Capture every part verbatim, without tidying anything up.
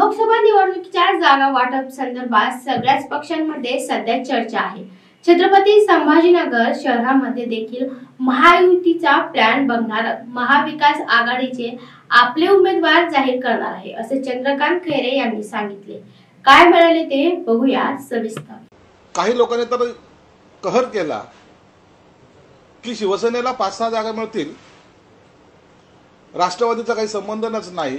लोकसभा निवडणुकीच्या जागा वाटप संदर्भात सगळ्याच पक्षांमध्ये सध्या चर्चा आहे। छत्रपती संभाजीनगर शहरामध्ये देखील महायुतीचा प्लॅन बघणार महाविकास आघाडीचे आपले उमेदवार जाहीर करणार आहे, असे चंद्रकांत खैरे यांनी सांगितले। काय म्हणाले ते बघूया सविस्तर। काही लोकांनी तर कहर केला की शिवसेनेला पाच सहा जागा मिळतील, राष्ट्रवादीचा काही संबंधच नाही,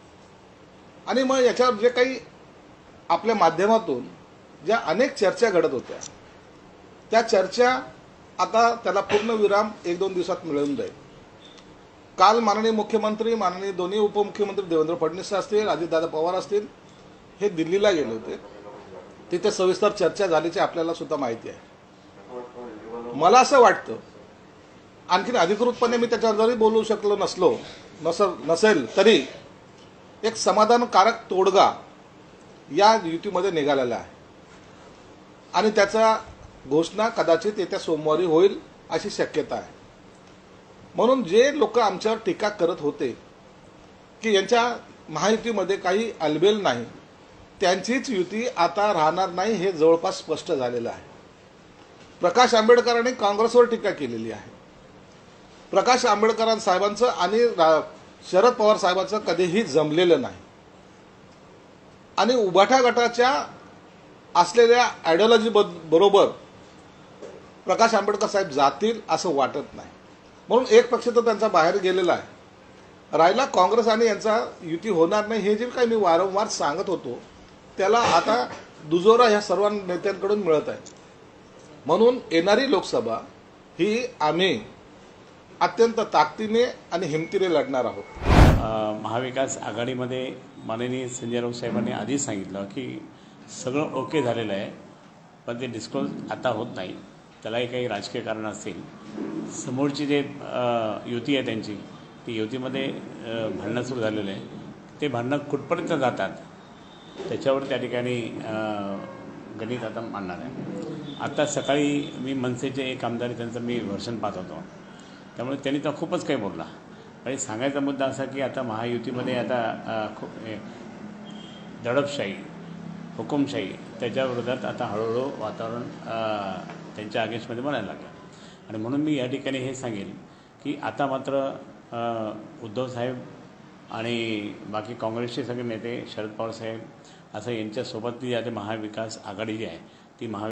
आणि मग याच्यावर जे काही आपल्या माध्यमातून ज्या अनेक चर्चा घडत होत्या त्या चर्चा आता त्याला पूर्ण विराम एक दोन दिवसात मिळून जाईल। काल माननीय मुख्यमंत्री, माननीय दोन्ही उपमुख्यमंत्री देवेंद्र फडणवीस असतील, अजितदादा पवार असतील, हे दिल्लीला गेले होते। तिथे सविस्तर चर्चा झाल्याची आपल्याला सुद्धा माहिती आहे। मला असं वाटतं आणखीन अधिकृतपणे मी त्याच्यावर जरी बोलू शकलो नसलो नसेल तरी एक समाधानकारक तोडगा या युतीमध्ये निघालेला आहे आणि त्याचा घोषणा कदाचित येत्या सोमवारी होईल अशी शक्यता आहे। म्हणून जे लोक आमच्यावर टीका करत होते की यांच्या महायुतीमध्ये काही अलबेल नाही, त्यांचीच युती आता राहणार नाही हे जवळपास स्पष्ट झालेलं आहे। प्रकाश आंबेडकरांनी काँग्रेसवर टीका केलेली आहे। प्रकाश आंबेडकर साहेबांचं आणि शरद पवार साहेबांचं कधीही जमलेलं नाही आणि उभाटा गटाच्या असलेल्या आयडियोलॉजी बरोबर प्रकाश आंबेडकर साहेब जातील असं वाटत नाही। म्हणून एक पक्ष तर त्यांचा बाहेर गेलेला आहे। राहिला काँग्रेस आणि यांचा युती होणार नाही हे जे काही मी वारंवार सांगत होतो त्याला आता दुजोरा ह्या सर्व नेत्यांकडून मिळत आहे। म्हणून येणारी लोकसभा ही आम्ही अत्यंत ताकदीने आणि हिमतीने लढणार आहोत। महाविकास आघाडीमध्ये माननीय संजय राऊत साहेबांनी आधीच सांगितलं की सगळं ओके झालेलं आहे, पण ते डिस्क्लोज आता होत नाही। त्यालाही काही राजकीय कारण असतील। समोरची जे युती आहे त्यांची ती युतीमध्ये भांडणं सुरू झालेलं आहे। ते भांडणं कुठपर्यंत जातात त्याच्यावर त्या ठिकाणी गणित आता मांडणार आहे। आता सकाळी मी मनसेचे एक आमदार त्यांचं मी वर्षन पाहत होतो, त्यामुळे त्यांनी तर खूपच काही बोलला। आणि सांगायचा मुद्दा असा की आता महायुतीमध्ये आता खूप दडपशाही, हुकुमशाही त्याच्या विरोधात आता हळूहळू वातावरण त्यांच्या अगेन्स्टमध्ये बनायला लागलं। आणि म्हणून मी या ठिकाणी हे सांगेन की आता मात्र उद्धव साहेब आणि बाकी काँग्रेसचे सगळे नेते, शरद पवार साहेब असं यांच्यासोबतली आता महाविकास आघाडी जी आहे ती महा